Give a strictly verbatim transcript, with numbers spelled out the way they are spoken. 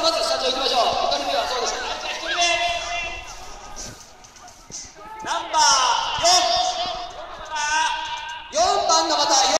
まず社長行きましょう。いち人目はそうです。